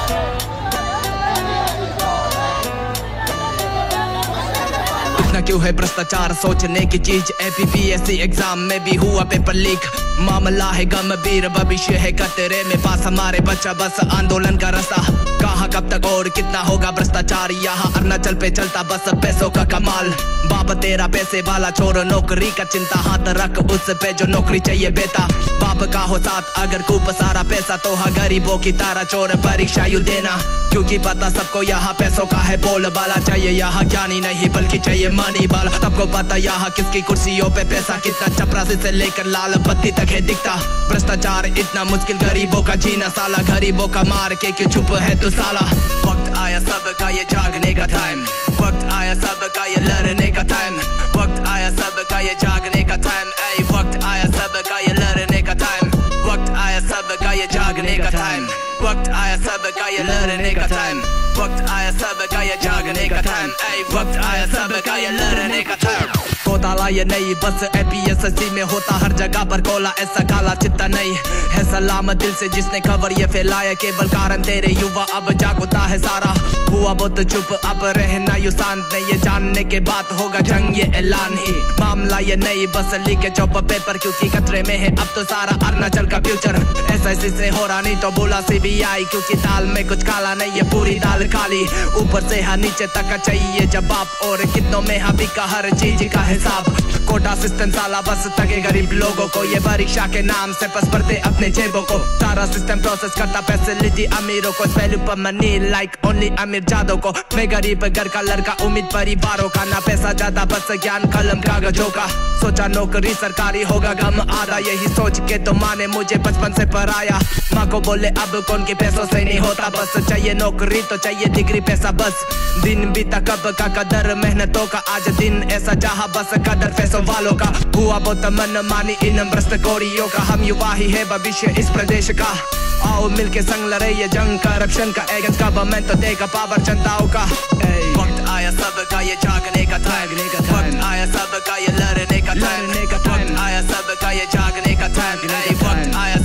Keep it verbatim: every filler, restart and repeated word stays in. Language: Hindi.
क्यों है भ्रष्टाचार सोचने की चीज। A P P S C exam में भी हुआ पेपर लीक। मामला है गंभीर, भविष्य है खतरे में, पास हमारे बच्चा बस आंदोलन का रास्ता। कहाँ कब तक और कितना होगा भ्रष्टाचार, यहाँ अरुणाचल पे चलता बस पैसों का कमाल। बाप तेरा पैसे वाला छोड़ नौकरी का चिंता, हाथ रख उस पे जो नौकरी चाहिए बेटा। बाप का हो साथ अगर खूब सारा पैसा तो हाँ गरीबों की तारा छोड़ परीक्षा यू देना। क्योंकि पता सबको यहाँ पैसों का है बोलबाला, चाहिए यहाँ ज्ञानी नहीं बल्कि चाहिए मनी बाला। सबको पता यहाँ किसकी कुर्सियों पे पैसा कितना, चपरासी से लेकर लाल बत्ती तक है दिखता। भ्रष्टाचार इतना मुश्किल गरीबों का जीना, साला गरीबों का मार के क्यों चुप है तू साला। वक्त आया सबका ये जागने का टाइम, वक्त आया सबका ये लड़ने का टाइम, वक्त आया सबका ये जागने का टाइम। ऐ वक्त आया सबका ये लड़ने का टाइम, वक्त आया सबका ये जागने का टाइम, वक्त आया सबका ये लड़ने का टाइम, वक्त आया सबका ये जागने का टाइम। ऐ वक्त आया सबका ये लड़ने का टाइम। घोटाला ये नहीं बस ए पी एस सी में होता हर जगह पर कोला, ऐसा काला चित्ता नहीं है सलाम दिल से जिसने खबर ये फैलाया। केवल कारण तेरे युवा अब जागता है सारा, हुआ बहुत चुप अब रहना यू शांत नहीं, ये जानने के बाद होगा जंग ये ऐलान ही। मामला ये नहीं बस लीके चौप पेपर, क्योंकि खतरे में है अब तो सारा अरुणाचल का फ्यूचर। ऐसा इसी से हो रहा नहीं तो बोला सी बी आई, क्योंकि दाल में कुछ काला नहीं है पूरी दाल खाली। ऊपर से हाँ नीचे तक चाहिए जवाब, और कितनों में हाँ बिका हर चीज का हिसाब। कोटा सिस्टम साला बस तके गरीब लोगों को, ये परीक्षा के नाम से बस भरते अपने जेबों को। सारा सिस्टम प्रोसेस करता फैसिलिटी अमीरों को, वैल्यू पर मनी लाइक ओनली अमीर जादों को। मैं गरीब घर का लड़का उम्मीद परिवारों का, ना पैसा ज्यादा बस ज्ञान कलम कागजों का। सोचा नौकरी सरकारी होगा गम आधा, यही सोच के तो माँ ने मुझे बचपन से पढ़ाया। माँ को बोले अब कौन के पैसों से नहीं होता, बस चाहिए नौकरी तो चाहिए डिग्री पैसा बस। दिन बीता कब का कदर मेहनतों का, आज दिन ऐसा जहाँ बस कदर पैसों वालों का। हुआ बहुत मन मानी इन भ्रष्ट कोरियों का, हम युवा ही है भविष्य इस प्रदेश का। आओ मिलके संग लड़े ये जंग करप्शन का, एगेंस्ट गवर्नमेंट तो देगा पावर जनताओं का। वक्त आया सबका ये जागने का टाइम, वक्त आया सबका ये लड़ने का टाइम, वक्त आया सबका ये जागने का टाइम, वक्त आया